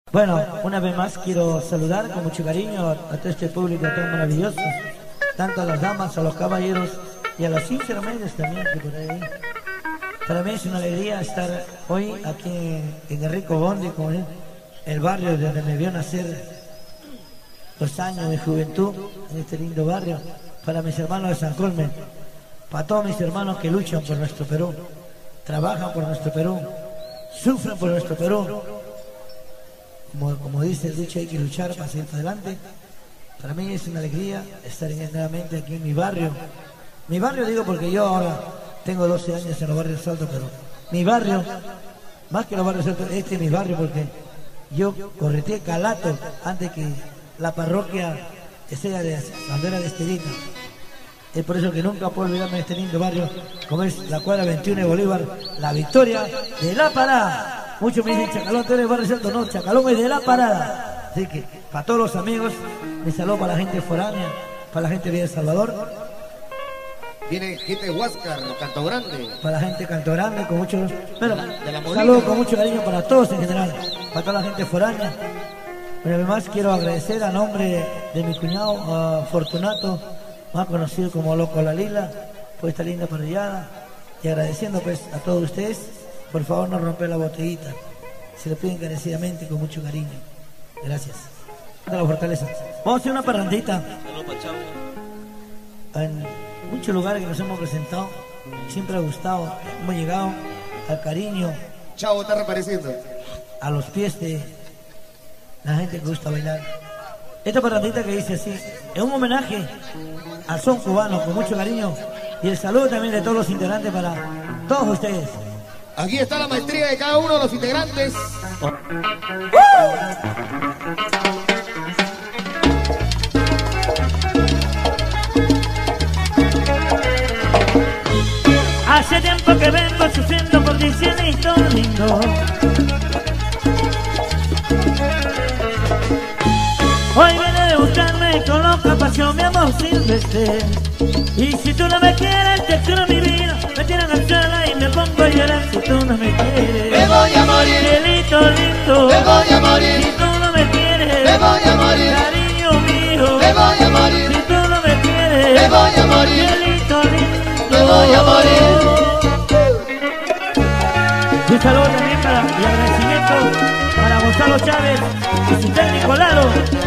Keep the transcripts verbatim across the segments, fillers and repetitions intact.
Bueno, una vez más quiero saludar con mucho cariño a, a todo este público tan maravilloso, tanto a las damas, a los caballeros y a los intermedios también que por ahí. Para mí es una alegría estar hoy aquí en, en el Rico Bondi, como es el barrio donde me vio nacer los años de juventud, en este lindo barrio. Para mis hermanos de San Colme, para todos mis hermanos que luchan por nuestro Perú, trabajan por nuestro Perú, sufren por nuestro Perú. Como, como dice el dicho, hay que luchar para seguir adelante. Para mí es una alegría estar nuevamente aquí en mi barrio. Mi barrio digo porque yo ahora tengo doce años en los barrios Salto, pero mi barrio, más que los barrios Salto, este es mi barrio porque yo correteé Calato antes que la parroquia sea de Bandera de Estelita. Es por eso que nunca puedo olvidarme de este lindo barrio, como es la cuadra veintiuno de Bolívar, la victoria de La Parada. Muchos me dicen, Chacalón, tú eres barrio Salto. No, Chacalón es de La Parada. Así que, para todos los amigos, mi saludo para la gente foránea, para la gente de Villa El Salvador. Viene gente de Huáscar, Canto Grande. Para la gente de Canto Grande, con mucho... Bueno, saludo con mucho cariño para todos en general, para toda la gente foránea. Pero además quiero agradecer a nombre de mi cuñado, uh, Fortunato, más conocido como Loco La Lila, por esta linda parrillada. Y agradeciendo pues a todos ustedes. Por favor, no romper la botellita. Se lo piden encarecidamente con mucho cariño. Gracias. De la fortaleza. Vamos a hacer una parrandita. En muchos lugares que nos hemos presentado, siempre ha gustado. Hemos llegado al cariño. Chavo está reapareciendo. A los pies de la gente que gusta bailar. Esta parrandita que dice así, es un homenaje al son cubano, con mucho cariño. Y el saludo también de todos los integrantes para todos ustedes. Aquí está la maestría de cada uno de los integrantes. ¡Uh! Hace tiempo que vengo sufriendo por diciendo lindo. Hoy viene de buscarme con loca pasión, mi amor silvestre. Y si tú no me quieres, te juro mi vida, me tiran al suelo y me pongo a llorar. Si tú no me quieres, me voy a morir. Cielito lindo, me voy a morir. Si tú no me quieres, me voy a morir. Cariño mío, me voy a morir. Si tú no me quieres, me voy a morir. Cielito lindo, me voy a morir. Un saludo también para y agradecimiento para Gonzalo Chávez y su técnico Lalo.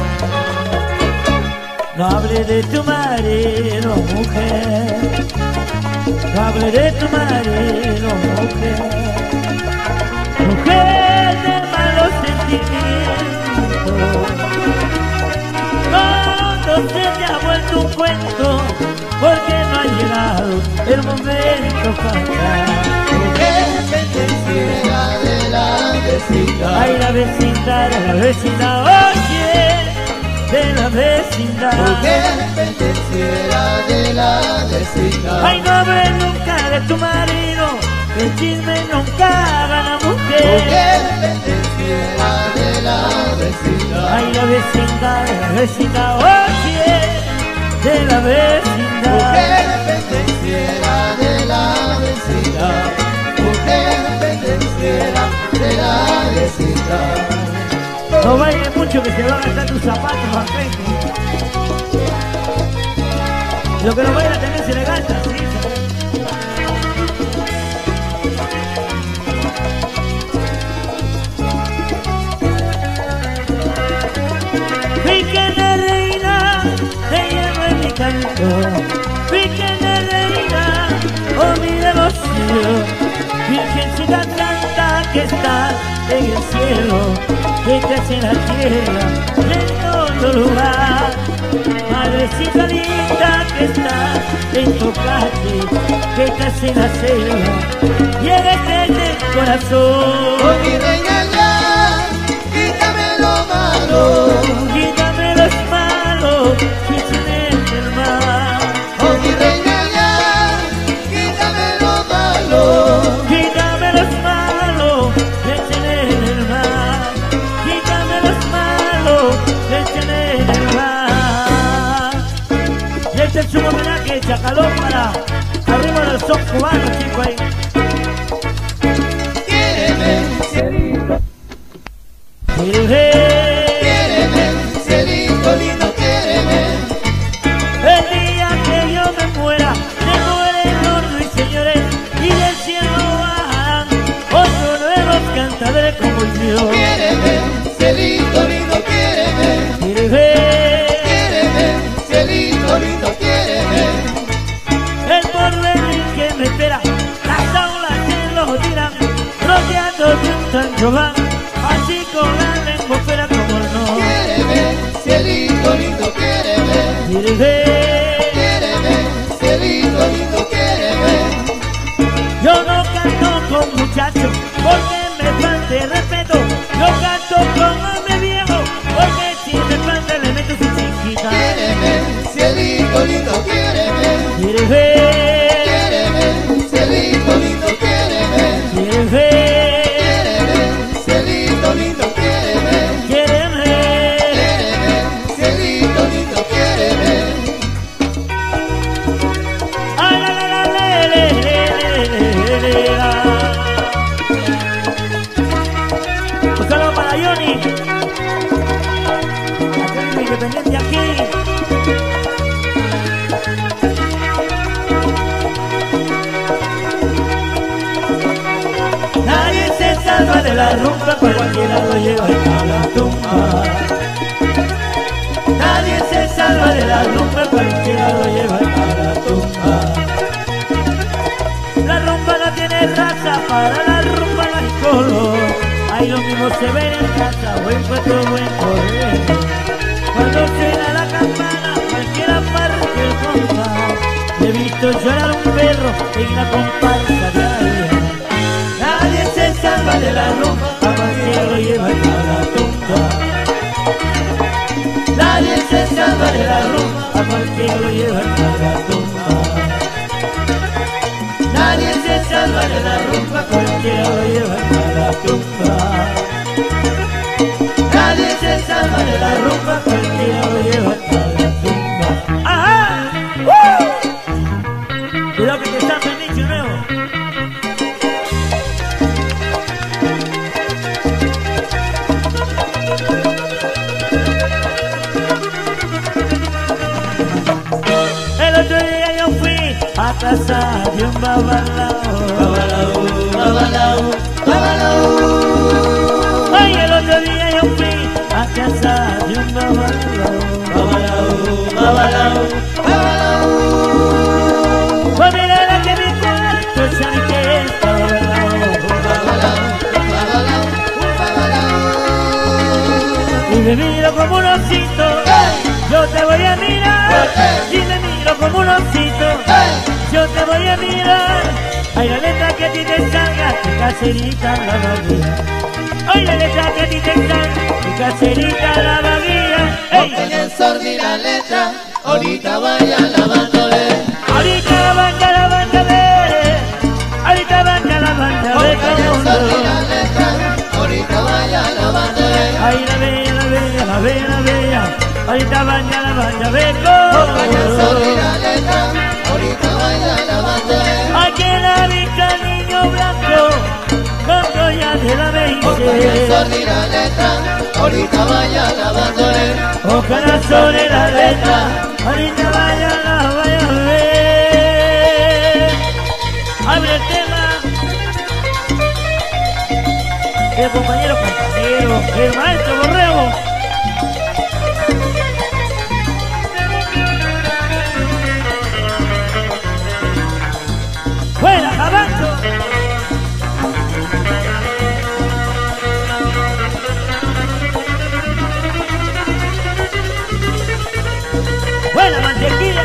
No hable de tu marido, mujer. No hable de tu marido, mujer. Mujer de malos sentimientos. Todo se te ha vuelto un cuento porque no ha llegado el momento fatal. Pendenciera de la vecindad. Ay, la vecindad, de la vecindad, oye, de la vecindad. Mujer pendenciera de la vecindad. Ay, no hablé nunca de tu marido, el chisme nunca gana mujer. Mujer pendenciera de la vecindad. Ay, la vecindad, de la vecindad, oye, de la vecindad. Mujer pendenciera de la vecindad. Mujer pendenciera de la vecindad. No bailes mucho que se van a gastar tus zapatos, Juanpeque. Lo que no baila también se le gasta, ¿sí? Pequeña reina, te llevo en mi canto. Pequeña reina, oh mi devoción. Virgencita santa que estás en el cielo, que estás en la tierra, en todo lugar. Madrecita linda que estás en Tocate, que estás en la selva, llégate en el corazón. Oh mi reina ya, quítame lo malo, quítame los malos que se en el mar. Oh mi reina ya, quítame lo malo. Quítame los malos que echen en el mar. Quítame los malos que echen en el mar. Y este es un homenaje, Chacalón, para arriba del son cubano, chico ahí. Quiéreme, cielito. Quiéreme, cielito lindo, quiéreme. El día que yo me muera, me muere el horno y señores, y del cielo bajarán otros nuevos cantadores como yo. Quiéreme, cielito lindo, quiéreme. Quiéreme, cielito lindo, quiéreme. El porvenir que me espera, las aulas que lo tiran, rodeando de un San Giovanni, así con la lengua fuera como el no. Quiéreme, cielito lindo, quiéreme. Quiéreme, cielito lindo, quiéreme. Yo no canto con muchachos porque me falta el respeto. Yo canto con hombre viejo porque si me falta el elemento su chiquita. Quiéreme, cielito lindo, quiéreme. Quiéreme, cielito lindo, quiéreme. quiéreme, Cielito lindo, quiéreme. quiéreme. Cielito lindo, quiéreme. Ay, la, la, la, le, le, le, le, le, le, la. Un saludo para Johnny, acá independiente aquí. Nadie se salva de la rumba, cualquiera lo lleva a la tumba. Nadie se salva de la rumba, cualquiera lo lleva a la tumba. La rumba no tiene raza, para la rumba no hay color. Ahí lo mismo se ve en casa, buen puesto, buen correr. Cuando suena la campana, cualquiera parte el compás. He visto llorar un perro en la comparsa de ayer. Nadie se salva de la rumba, a cualquiera lo lleva a la tumba. Nadie se salva de la rumba, a cualquiera lo lleva a la tumba. Nadie se salva de la rumba, a cualquiera lo lleva a la tumba. Nadie se salva de la rumba, cualquiera lo lleva a la tumba. ¡Ajá! ¡Uh! Cuidado que te está perdido nuevo. El otro día yo fui a casa de un babalao. Babalao, babalao, babalao. Ay, el otro día yo fui a casa de un babalao. Babalao, babalao, babalao. Pues mira la que me cuento, sabe que es babalao. Babalao, babalao, babalao. Y me miro como un osito, yo te voy a mirar. Y me miro como un osito, yo te voy a mirar. Ay, la letra que a ti te salga, tu caserita la vaguía. Ay, la letra que a ti te salga, tu caserita la vaguía. Ey. En el sordi la letra, ahorita vaya lavándole. Ahorita la banda, la banda ve, ahorita banda, la banda ve En el como sordi no. la letra, ahorita vaya lavándole. Ay, la bella, la bella, la bella, la bella, ahorita banda, la banda ve En el sordi como la letra, ahorita vaya lavándole. aquí en la vista el niño blanco, con joyas de la En el veinte. sordi la letra, ahorita vaya lavándole. Ojalá sobre la letra, ahorita vaya, la vaya a ver. Abre el tema. El compañero compañero, el maestro Borrego. ¡Fuera, Jabancho! ¡Buena mantequilla!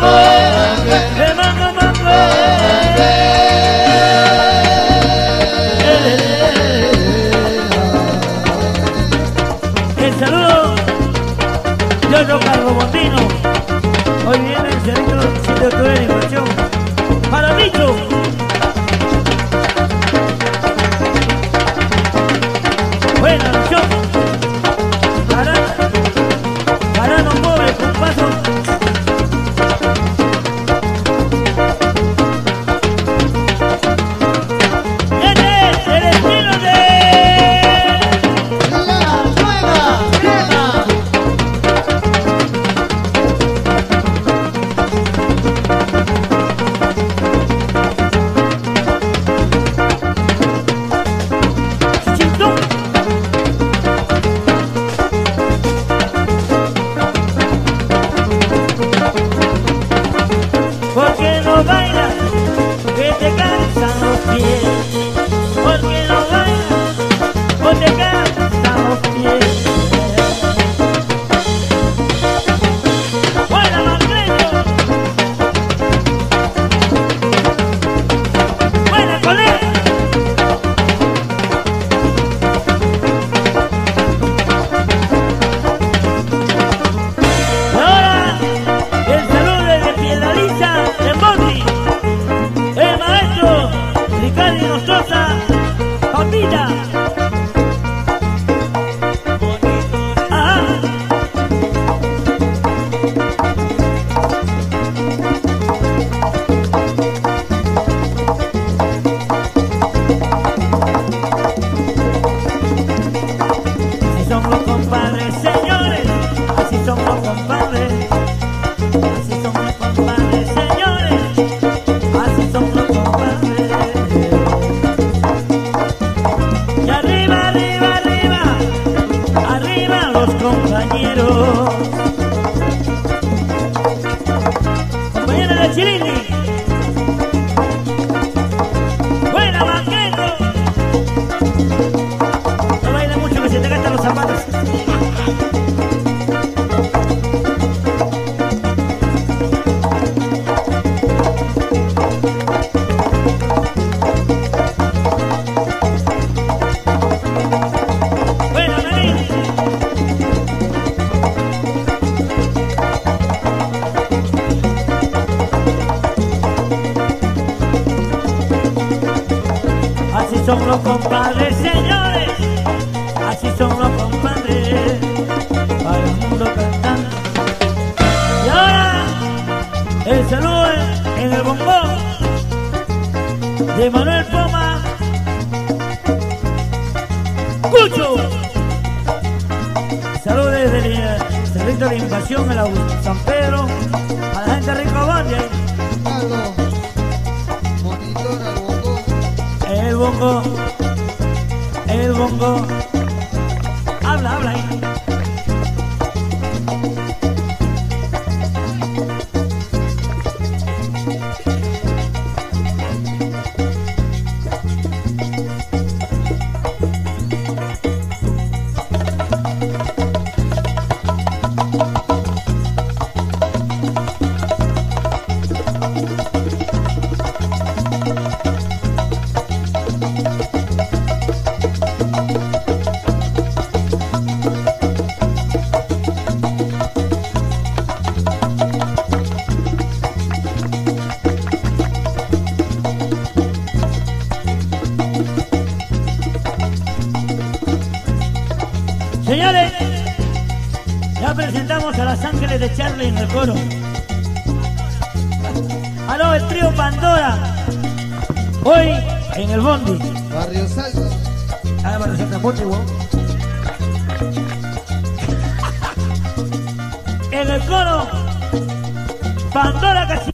el mango, mango. El saludo de otro carro bondino. Hoy viene el servicio de octubre de animación. Para Micho. Buena noche. Para, para no pobre con paso. Este es el estilo de La nueva crema. Chintón. Porque no bailas, que te cansan los pies. Porque no bailas, o te cansan los pies. Buena Macleño. Buena colega. Ahora el saludo de Piedra Lisa de Monti, el maestro Ricardo Nostroza, Pampita. Ajá. Así son los compadres, señores, así son los compadres. Así son los compadres, señores, así son los compadres. Y arriba, arriba, arriba, arriba los compañeros. Compañeros de Chilini. Buena Banquero. No baila mucho que se te gastan los zapatos. Buena Marín. Así son los compadres, señores, así son los compadres, para el mundo cantando. Y ahora el saludo en el bombón de Manuel Poma, Cucho. Saludos desde el servicio de invasión a la San Pedro, a la gente de Rico Bonde. Algo. Monitor al bongo. El bongo, el bongo. Habla, habla ahí. Señores, ya presentamos a las ángeles de Charlie en el coro. Aló, el trío Pandora. Hoy en el Bondi. Barrio Salto. Ah, para Santa Monte, igual. En el coro, Pandora Casi.